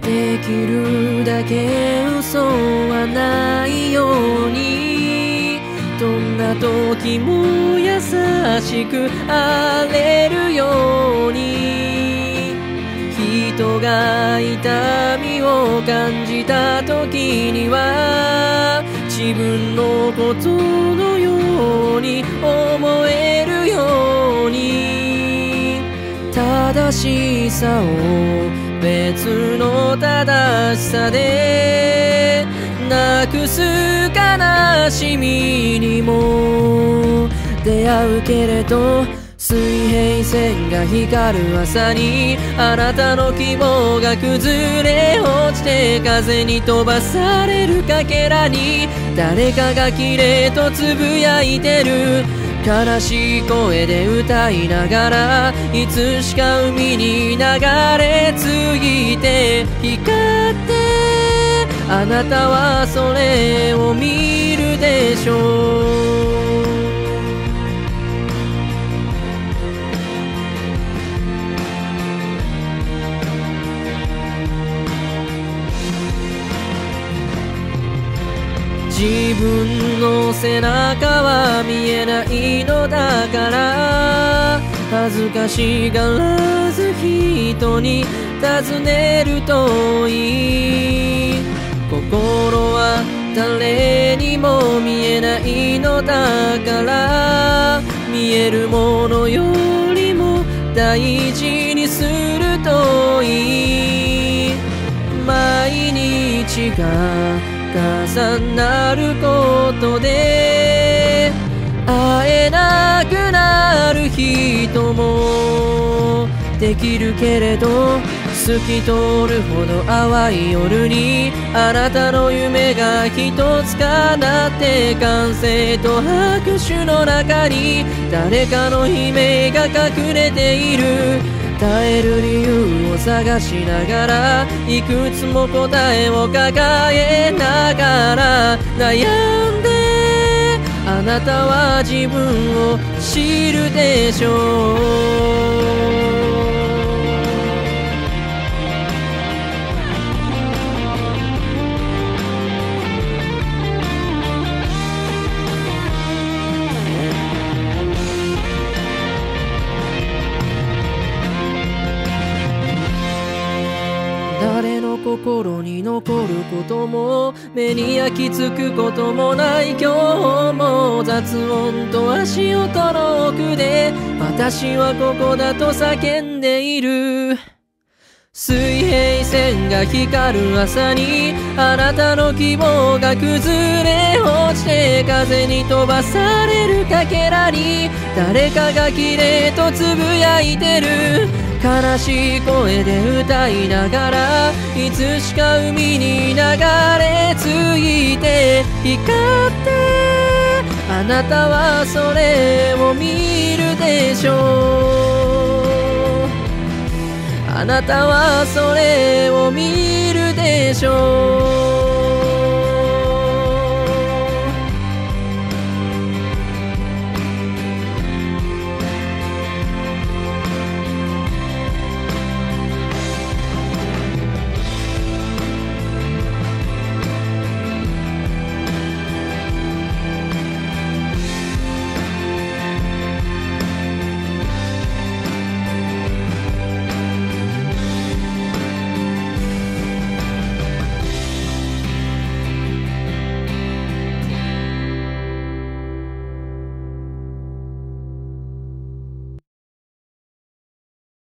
できるだけ嘘はないように、どんな時も優しくあれるように、人が痛みを感じた時には自分のことのように思えるように、正しさを別の正しさでなくす悲しみにも出会うけれど、水平線が光る朝にあなたの希望が崩れ落ちて、風に飛ばされるかけらに誰かが綺麗とつぶやいてる。悲しい声で歌いながらいつしか海に流れ着いて光って、あなたはそれを見るでしょう。自分の背中は見えないのだから、恥ずかしがらず人に尋ねるといい。心は誰にも見えないのだから、見えるものよりも大事にするといい。毎日が重なることで会えなくなる人もできるけれど、透き通るほど淡い夜にあなたの夢が一つかなって、歓声と拍手の中に誰かの悲鳴が隠れている。耐える理由を探しながらいくつも答えを抱えながら悩んで、あなたは自分を知るでしょう。誰の心に残ることも目に焼き付くこともない今日も、雑音と足音の奥で私はここだと叫んでいる。水平線が光る朝にあなたの希望が崩れ落ちて、風に飛ばされるかけらに誰かが綺麗とつぶやいてる。悲しい声で歌いながらいつしか海に流れ着いて光って、あなたはそれを見るでしょう。あなたはそれを見るでしょう。